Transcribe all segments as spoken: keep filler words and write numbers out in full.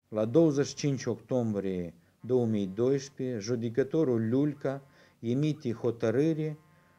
La douăzeci și cinci octombrie două mii doisprezece, judecătorul Liulca emite hotărâre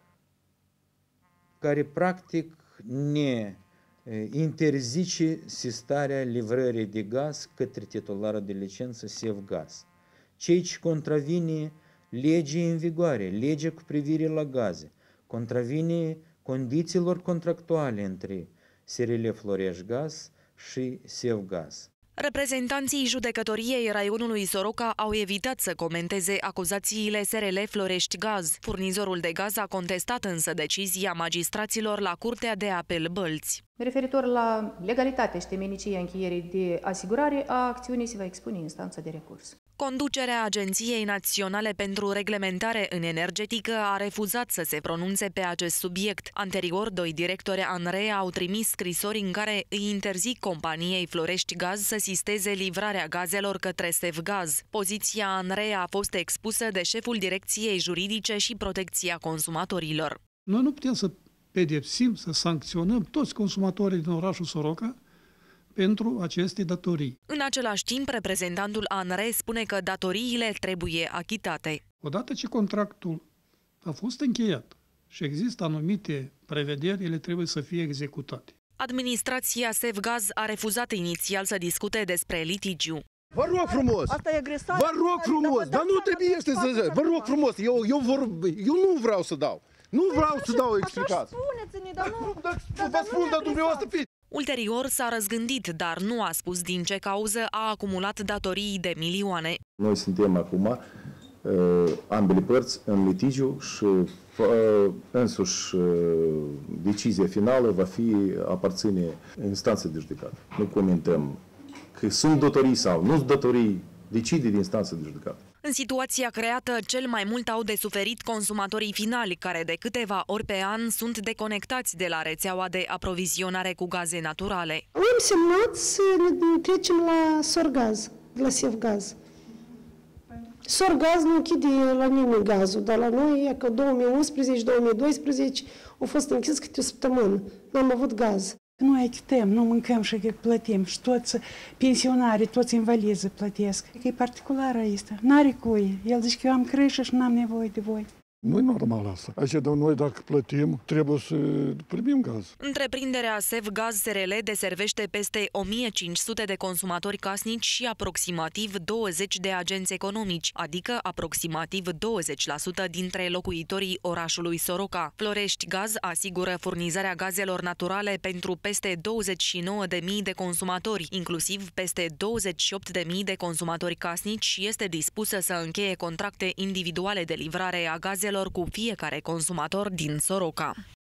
care practic ne interzice sistarea livrării de gaz către titularul de licență Sevgaz, ceea ce contravine legii în vigoare, legea cu privire la gaze, contravine condițiilor contractuale între S R L Florești-Gaz și Sevgaz. Reprezentanții judecătoriei raionului Soroca au evitat să comenteze acuzațiile S R L Florești-Gaz. Furnizorul de gaz a contestat însă decizia magistraților la Curtea de Apel Bălți. Referitor la legalitatea și temenicia încheierii de asigurare a acțiunii, se va expune instanța de recurs. Conducerea Agenției Naționale pentru Reglementare în Energetică a refuzat să se pronunțe pe acest subiect. Anterior, doi directori ANRE au trimis scrisori în care îi interzic companiei Florești-Gaz să sisteze livrarea gazelor către Sevgaz. Poziția ANRE a fost expusă de șeful Direcției Juridice și Protecția Consumatorilor. Noi nu putem să pedepsim, să sancționăm toți consumatorii din orașul Soroca pentru aceste datorii. În același timp, reprezentantul ANRE spune că datoriile trebuie achitate. Odată ce contractul a fost încheiat și există anumite prevederi, ele trebuie să fie executate. Administrația Sevgaz a refuzat inițial să discute despre litigiu. Vă rog frumos! Asta e agresare. Vă rog frumos! Dar nu trebuie să... Vă rog frumos! Eu, eu, vor, eu nu vreau să dau. Nu vreau să dau explicații. Spuneți-ne, dar nu... Vă spun, dar dumneavoastră fiți. Ulterior s-a răzgândit, dar nu a spus din ce cauză a acumulat datorii de milioane. Noi suntem acum ambele părți în litigiu și însuși decizia finală va fi aparține instanței de judecată. Nu comentăm că sunt datorii sau nu sunt datorii, decide de instanță de judecată. În situația creată, cel mai mult au de suferit consumatorii finali, care de câteva ori pe an sunt deconectați de la rețeaua de aprovizionare cu gaze naturale. Am semnat să ne trecem la Sorgaz, la Sevgaz. Sorgaz nu închide la nimeni gazul, dar la noi e că două mii unsprezece două mii doisprezece au fost închis câte o săptămână. N-am avut gaz. Noi achităm, nu mâncăm și plătim și toți pensionarii, toți invalizi plătesc. E particulară asta, n-are cui. El zice că eu am creșă și n-am nevoie de voi. Nu e normal asta. Așa, dar noi dacă plătim, trebuie să primim gaz. Întreprinderea Sevgaz S R L deservește peste o mie cinci sute de consumatori casnici și aproximativ douăzeci de agenți economici, adică aproximativ douăzeci la sută dintre locuitorii orașului Soroca. Florești-Gaz asigură furnizarea gazelor naturale pentru peste douăzeci și nouă de mii de consumatori, inclusiv peste douăzeci și opt de mii de consumatori casnici, și este dispusă să încheie contracte individuale de livrare a gazelor cu fiecare consumator din Soroca.